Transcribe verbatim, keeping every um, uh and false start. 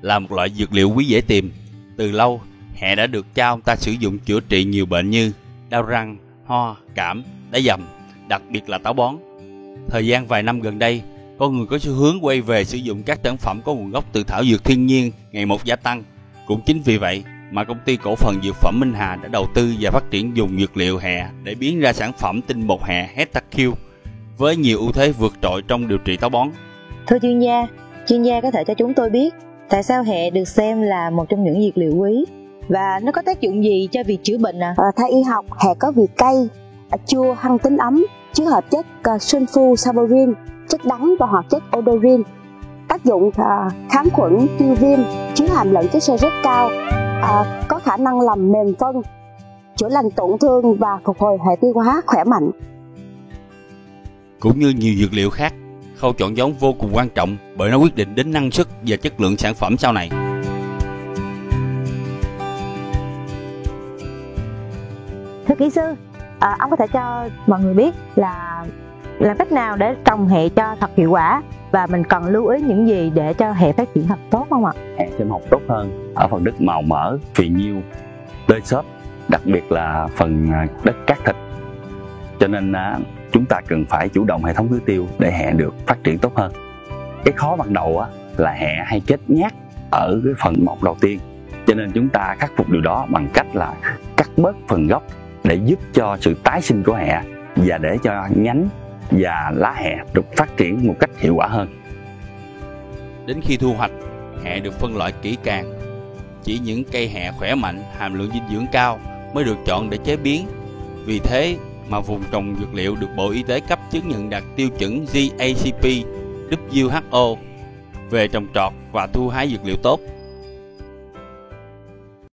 là một loại dược liệu quý dễ tìm. Từ lâu, hẹ đã được cha ông ta sử dụng chữa trị nhiều bệnh như đau răng, ho, cảm, đái dầm, đặc biệt là táo bón. Thời gian vài năm gần đây, con người có xu hướng quay về sử dụng các sản phẩm có nguồn gốc từ thảo dược thiên nhiên ngày một gia tăng. Cũng chính vì vậy mà công ty cổ phần dược phẩm Minh Hà đã đầu tư và phát triển dùng dược liệu hẹ để biến ra sản phẩm tinh bột hẹ Heptakill với nhiều ưu thế vượt trội trong điều trị táo bón. Thưa chuyên gia, chuyên gia có thể cho chúng tôi biết tại sao hẹ được xem là một trong những dược liệu quý và nó có tác dụng gì cho việc chữa bệnh à? À, theo y học, hẹ có vị cay, chua, hăng tính ấm, chứa hợp chất uh, sulfosaporin, chất đắng và hoạt chất odorin. Tác dụng uh, kháng khuẩn, tiêu viêm, chứa hàm lượng chất xơ rất cao, uh, có khả năng làm mềm phân, chữa lành tổn thương và phục hồi hệ tiêu hóa khỏe mạnh. Cũng như nhiều dược liệu khác, khâu chọn giống vô cùng quan trọng bởi nó quyết định đến năng suất và chất lượng sản phẩm sau này. Thưa kỹ sư, à, ông có thể cho mọi người biết là làm cách nào để trồng hẹ cho thật hiệu quả và mình cần lưu ý những gì để cho hẹ phát triển thật tốt không ạ? Hẹ sinh học tốt hơn ở phần đất màu mỡ, phì nhiêu, tơi xốp, đặc biệt là phần đất cát thịt. Cho nên chúng ta cần phải chủ động hệ thống tưới tiêu để hẹ được phát triển tốt hơn. Cái khó ban đầu là hẹ hay chết nhát ở cái phần mọc đầu tiên, cho nên chúng ta khắc phục điều đó bằng cách là cắt bớt phần gốc để giúp cho sự tái sinh của hẹ và để cho nhánh và lá hẹ được phát triển một cách hiệu quả hơn. Đến khi thu hoạch, hẹ được phân loại kỹ càng. Chỉ những cây hẹ khỏe mạnh, hàm lượng dinh dưỡng cao mới được chọn để chế biến. Vì thế mà vùng trồng dược liệu được Bộ Y tế cấp chứng nhận đạt tiêu chuẩn G A C P W H O về trồng trọt và thu hái dược liệu tốt.